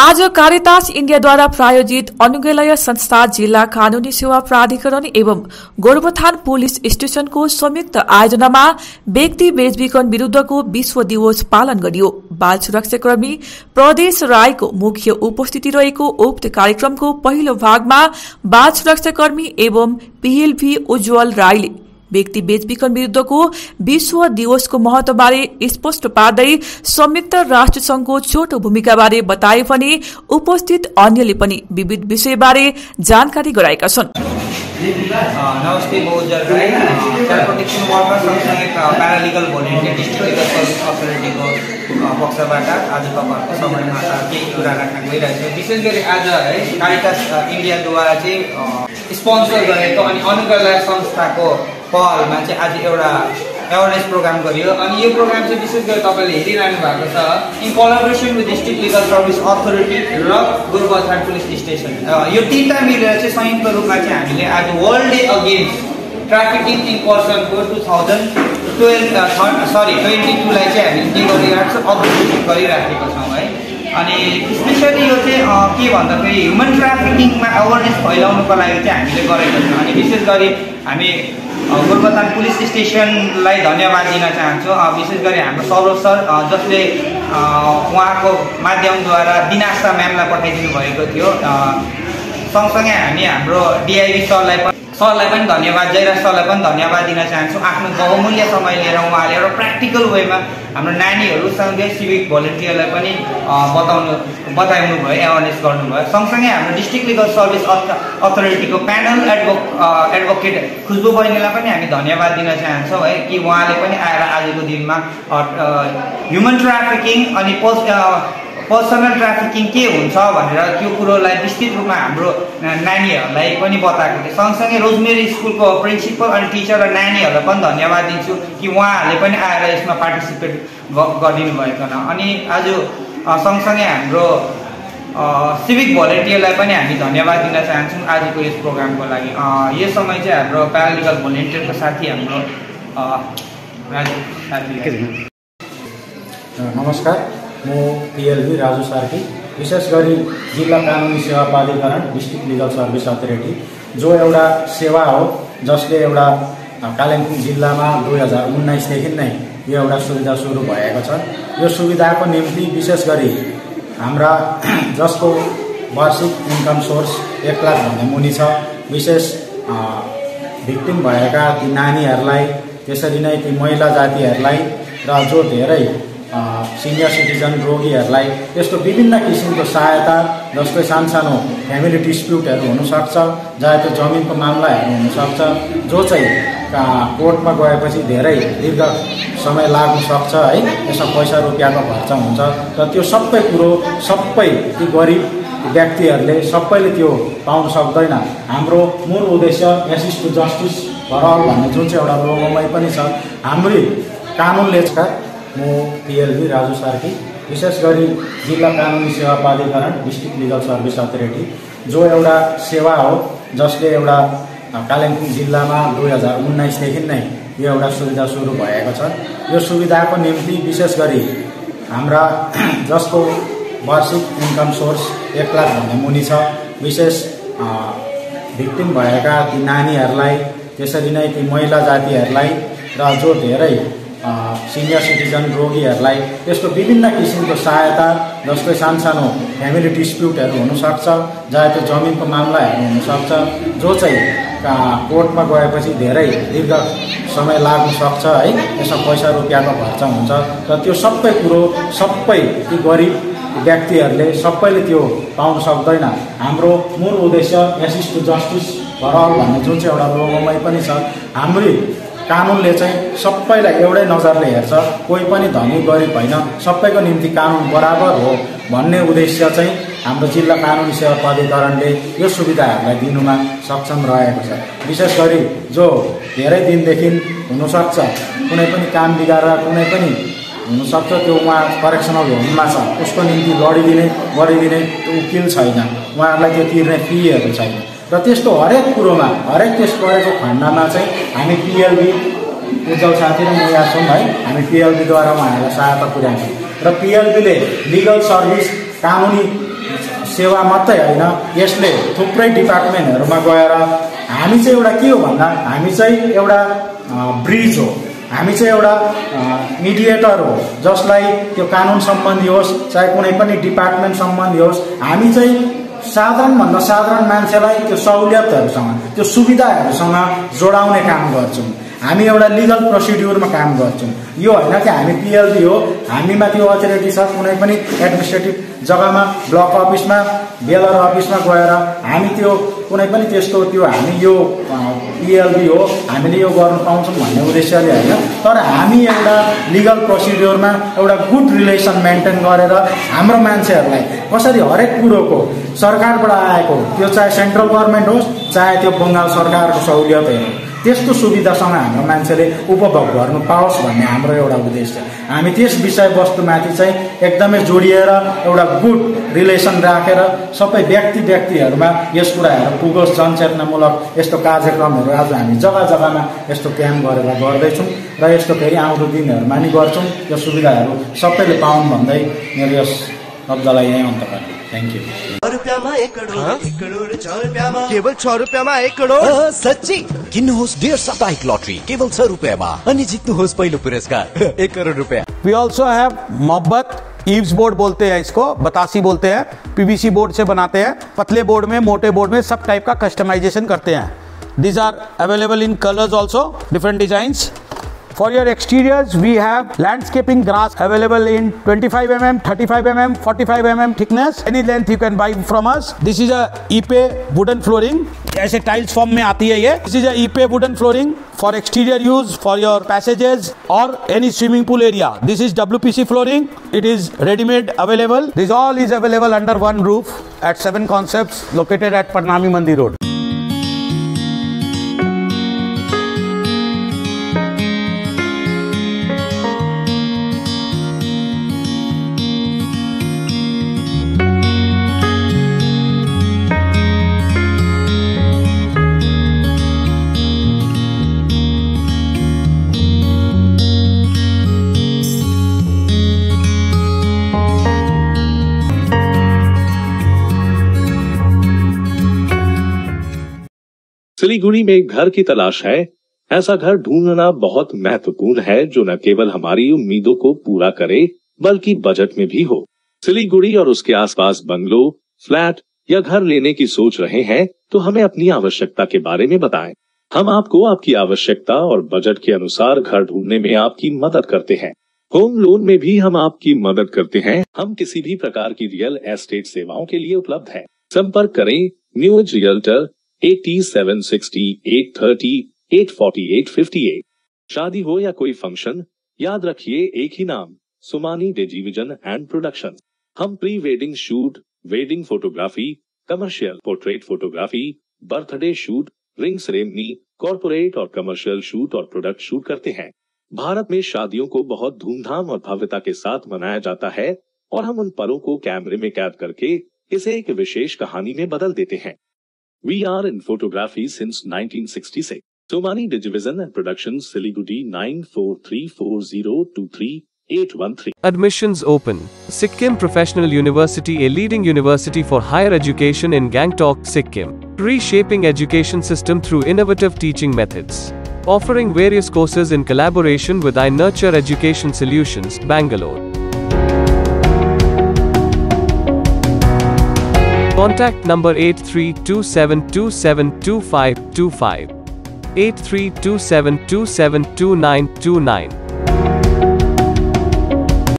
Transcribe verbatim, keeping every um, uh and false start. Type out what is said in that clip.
आज कारितास इन्डियाद्वारा प्रायोजित अनुग्रह संस्था जिल्ला कानूनी सेवा प्राधिकरण एवं गोरुबथान पुलिस स्टेशनको संयुक्त आयोजनामा व्यक्ति बेचबिखन विरूद्धको विश्व दिवस पालन गरियो। बाल सुरक्षाकर्मी प्रदेश रायको मुख्य उपस्थिति रहेको उक्त कार्यक्रमको पहिलो भागमा बाल सुरक्षाकर्मी एवं पीएलभी उज्जवल राईले व्यक्ति बेचबिखन विरूद्धको विश्व दिवसको महत्वबारे स्पष्ट पार्दै संयुक्त राष्ट्र संघको छोटो भूमिकाबारे बताए भने उपस्थित अन्यले पनि विविध विषयबारे जानकारी गराएका छन्। नमस्ते, म Ujjwal Rai, child protection worker सँगसँगै paralegal volunteer district legal service अथोरिटीको पक्षबाट आज तपाईँहरूको समयमा केही कुरा राख्न गइरहेको छु। विशेष गरी आज है कारितास इन्डियाद्वारा चाहिँ स्पोन्सर गरेको अनि अनुग्रह संस्थाको पहलमा चाहिँ आज एउटा एवेरनेस प्रोग्राम गरियो। अनि यो प्रोग्राम चाहिँ विशेष गरी तपाईँले हेरिरहनु भएको छ in collaboration with district legal service authority र गोरुबथान पुलिस स्टेसन, यो तिनवटा मिलेर चाहिँ संयुक्त रूपमा चाहिँ हामीले आज world day against trafficking in पर्सनको two thousand twelve sorry twenty टूलाई चाहिँ हामीले के गरिरहेको छ, अब्जर्भेसन गरिराखेको छौँ है। अनि स्पेसली यो चाहिँ के भन्दाखेरि ह्युमन ट्राफिकिङमा अवेरनेस फैलाउनुको लागि चाहिँ हामीले गरेको छौँ। अनि विशेष गरी हामी गोरुबथान पुलिस स्टेसनलाई धन्यवाद दिन चाहन्छु। विशेष गरी हाम्रो सौरभ सर जसले उहाँको माध्यमद्वारा दिनाशा म्यामलाई पठाइदिनु भएको थियो। सँगसँगै हामी हाम्रो डिआइबी सरलाई पनि सरलाई पनि धन्यवाद, जयराज सरलाई पनि धन्यवाद दिन चाहन्छु। आफ्नो बहुमूल्य समय लिएर उहाँले एउटा प्र्याक्टिकल वेमा हाम्रो नानीहरूसँगै सिभिक भोलिन्टियरलाई पनि बताउनु बताउनु भयो, एवेरनेस गर्नुभयो। सँगसँगै हाम्रो डिस्ट्रिक्ट लिगल सर्भिस अथोरिटीको प्यानल एडभो एडभोकेट खुशबु बहिनीलाई पनि हामी धन्यवाद दिन चाहन्छौँ है कि उहाँले पनि आएर आजको दिनमा ह्युमन ट्राफिकिङ अनि पोस्ट पर्सनल ट्राफिकिङ के हुन्छ भनेर त्यो कुरोलाई विस्तृत रूपमा हाम्रो नानीहरूलाई पनि बताएको थियो। सँगसँगै रोजमेरी स्कुलको प्रिन्सिपल अनि टिचर र नानीहरूलाई पनि धन्यवाद दिन्छु कि उहाँहरूले पनि आएर यसमा पार्टिसिपेट गरिदिनु भएकोन। अनि आज सँगसँगै हाम्रो सिभिक भोलिन्टियरलाई पनि हामी धन्यवाद दिन चाहन्छौँ आजको यस प्रोग्रामको लागि। यस समय चाहिँ हाम्रो प्यारालिगल भोलिन्टियरको साथी हाम्रो राजु साथी। नमस्कार, म पीएलभी राजु सार्की, विशेष गरी जिल्ला कानुनी सेवा प्राधिकरण डिस्ट्रिक्ट लिगल सर्भिस अथोरिटी, जो एउटा सेवा हो जसले एउटा कालिम्पोङ जिल्लामा दुई हजार उन्नाइसदेखि नै यो एउटा सुविधा सुरु भएको छ। यो सुविधाको निम्ति विशेष गरी हाम्रा जसको वार्षिक इन्कम सोर्स एक लाख भन्दा मुनि छ, विशेष भिक्टिम भएका ती नानीहरूलाई, त्यसरी नै ती महिला जातिहरूलाई र जो धेरै सिनियर सिटिजन रोगीहरूलाई यस्तो विभिन्न किसिमको सहायता, जस्तै सानसानो फ्यामिली डिस्प्युटहरू हुनसक्छ, चाहे त्यो जमिनको मामलाहरू हुनसक्छ, जो चाहिँ कोर्टमा गएपछि धेरै दीर्घ समय लाग्न सक्छ है, यसमा पैसा रुपियाँको खर्च हुन्छ र त्यो सबै कुरो सबै ती गरिब व्यक्तिहरूले सबैले त्यो पाउन सक्दैन। हाम्रो मूल उद्देश्य एसिस्ट टु जस्टिस फर अल भन्ने जुन चाहिँ एउटा लोगोमै पनि छ, हाम्रै कानुनले छ। म पीएलभी राजु सार्की, विशेष गरी जिल्ला कानुनी सेवा प्राधिकरण डिस्ट्रिक्ट लिगल सर्भिस अथोरिटी, जो एउटा सेवा हो जसले एउटा कालिम्पोङ जिल्लामा दुई हजार उन्नाइसदेखि नै यो एउटा सुविधा सुरु भएको छ। यो सुविधाको निम्ति विशेष गरी हाम्रा जसको वार्षिक इन्कम सोर्स एक लाख भन्दा मुनि छ, विशेष भिक्टिम भएका ती नानीहरूलाई, त्यसरी नै ती महिला जातिहरूलाई र जो धेरै सिनियर सिटिजन रोगीहरूलाई यस्तो विभिन्न किसिमको सहायता, जस्तै सानसानो फ्यामिली डिस्प्युटहरू हुनसक्छ, चाहे त्यो जमिनको मामलाहरू हुनसक्छ, जो चाहिँ कोर्टमा गएपछि धेरै दीर्घ समय लाग्न सक्छ है, यसमा पैसा रुपियाँको खर्च हुन्छ र त्यो सबै कुरो सबै ती गरिब व्यक्तिहरूले सबैले त्यो पाउन सक्दैन। हाम्रो मूल उद्देश्य एसिस्ट टु जस्टिस फर अल भन्ने जुन चाहिँ एउटा लोगोमै पनि छ, हाम्रै कानुनले चाहिँ सबैलाई एउटै नजरले हेर्छ, कोही पनि धनी गरिब होइन, सबैको निम्ति कानुन बराबर हो भन्ने उद्देश्य चाहिँ हाम्रो जिल्ला कानुनी सेवा प्राधिकरणले यो सुविधाहरूलाई दिनुमा सक्षम रहेको छ। विशेष गरी जो धेरै दिनदेखि हुनसक्छ कुनै पनि काम बिगारेर कुनै पनि हुनसक्छ त्यो उहाँ करेक्सनल होममा छ, उसको निम्ति लडिदिने गरिदिने उकिल छैन, उहाँहरूलाई त्यो तिर्ने फीहरू छैन र त्यस्तो हरेक कुरोमा हरेक त्यस गरेको खण्डमा चाहिँ हामी पीएलभी उज्जवल साथी र म यहाँ छौँ है, हामी पीएलभीद्वारा उहाँहरूलाई सहायता पुर्याउँछौँ र पीएलभीले लिगल सर्भिस कानुनी सेवा मात्रै होइन, यसले थुप्रै डिपार्टमेन्टहरूमा गएर हामी चाहिँ एउटा के हो भन्दा हामी चाहिँ एउटा ब्रिज हो, हामी चाहिँ एउटा मिडिएटर हो, जसलाई त्यो कानुन सम्बन्धी होस् चाहे कुनै पनि डिपार्टमेन्ट सम्बन्धी होस्, हामी चाहिँ साधारणभन्दा साधारण मान्छेलाई त्यो सहुलियतहरूसँग त्यो सुविधाहरूसँग जोडाउने काम गर्छौँ। हामी एउटा लिगल प्रोसिड्युरमा काम गर्छौँ। यो होइन कि हामी पिएलबी हो, हामीमा त्यो अथोरिटी छ कुनै पनि एडमिनिस्ट्रेटिभ जग्गामा ब्लक अफिसमा बेलर अफिसमा गएर हामी त्यो कुनै पनि त्यस्तो त्यो हामी यो पिएलबी हो हामीले यो गर्न पाउँछौँ भन्ने उद्देश्यले होइन, तर हामी एउटा लिगल प्रोसिड्युरमा एउटा गुड रिलेसन मेन्टेन गरेर हाम्रो मान्छेहरूलाई कसरी हरेक कुरोको सरकारबाट आएको त्यो चाहे सेन्ट्रल गभर्मेन्ट होस् चाहे त्यो बङ्गाल सरकारको सहुलियतहरू त्यस्तो सुविधासँग हाम्रो मान्छेले उपभोग गर्नु पाओस् भन्ने हाम्रो एउटा उद्देश्य। हामी त्यस विषयवस्तुमाथि चाहिँ एकदमै जोडिएर एउटा गुड रिलेसन राखेर सबै व्यक्ति व्यक्तिहरूमा यस कुराहरू पुगोस्, जनचेतनामूलक यस्तो कार्यक्रमहरू आज हामी जग्गा जग्गामा यस्तो क्याम्प गरेर गर्दैछौँ र यस्तो फेरि आउँदो दिनहरूमा नि गर्छौँ। यो सुविधाहरू सबैले पाउन् भन्दै मेरो यस शब्दलाई यहीँ अन्त गर्छु। Thank you. केवल छ रुपियाँमा एक करोड सच्ची किन्नुहोस् डेढ साप्ताहिक लटरी केवल छ रुपियाँमा अनि जित्नुहोस् पहिलो पुरस्कार एक करोड़ रुपया। वी ऑल्सो हैव मोहब्बत ईव्स बोर्ड बोलते हैं इसको, बतासी बोलते हैं, पीवीसी बोर्ड से बनाते हैं, पतले बोर्ड में मोटे बोर्ड में सब टाइप का कस्टमाइजेशन करते हैं। These are available in colors also, different designs. For your exteriors, we have landscaping grass available in twenty-five millimeter, thirty-five millimeter, forty-five millimeter thickness. Any length you can buy from us. This is a E P A wooden flooring. ऐसे tiles form में आती है ये. This is a E P A wooden flooring for exterior use, for your passages or any swimming pool area. This is W P C flooring. It is ready-made available. This all is available under one roof at Seven Concepts, located at Parnami Mandi Road. Siliguri में एक घर की तलाश है। ऐसा घर ढूंढना बहुत महत्वपूर्ण है जो न केवल हमारी उम्मीदों को पूरा करे बल्कि बजट में भी हो। सिलीगुड़ी और उसके आसपास बंगलो, फ्लैट या घर लेने की सोच रहे हैं तो हमें अपनी आवश्यकता के बारे में बताएं। हम आपको आपकी आवश्यकता और बजट के अनुसार घर ढूंढने में आपकी मदद करते हैं। होम लोन में भी हम आपकी मदद करते हैं। हम किसी भी प्रकार की रियल एस्टेट सेवाओं के लिए उपलब्ध है। संपर्क करें new age realtor eighty seven sixty eight thirty eight forty eight fifty eight. शादी हो या कोई फंक्शन, याद रखिए एक ही नाम, सुमानी डिजीविजन एंड प्रोडक्शन। हम pre wedding shoot, wedding photography, commercial portrait photography, birthday shoot, ring ceremony, corporate और कमर्शियल शूट और प्रोडक्ट शूट करते हैं। भारत में शादियों को बहुत धूमधाम और भव्यता के साथ मनाया जाता है और हम उन पलों को कैमरे में कैद करके इसे एक विशेष कहानी में बदल देते हैं। We are in photography since nineteen sixty-six. Somani Digivision and Productions, Siliguri nine four three four zero two three eight one three. Admissions open. Sikkim Professional University, a leading university for higher education in Gangtok, Sikkim. Reshaping education system through innovative teaching methods. Offering various courses in collaboration with I Nurture Education Solutions, Bangalore. Contact number eight three two seven two seven two five two five, eight three two seven two seven two nine two nine.